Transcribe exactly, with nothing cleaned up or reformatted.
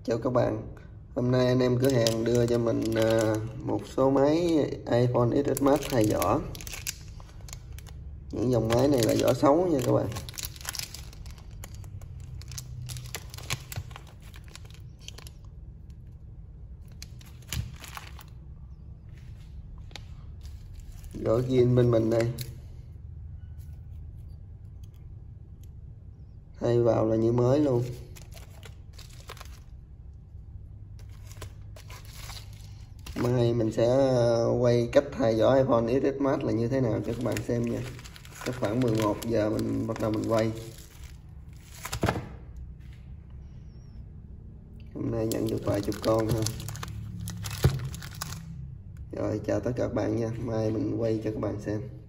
Chào các bạn, hôm nay anh em cửa hàng đưa cho mình một số máy iPhone ích ét Max thay vỏ. Những dòng máy này là vỏ xấu nha các bạn. Vỏ zin bên mình đây, thay vào là như mới luôn. Mai mình sẽ quay cách thay vỏ iPhone ích ét Max là như thế nào cho các bạn xem nha. Chắc khoảng mười một giờ mình bắt đầu mình quay. Hôm nay nhận được vài chục con ha. Rồi chào tất cả các bạn nha, mai mình quay cho các bạn xem.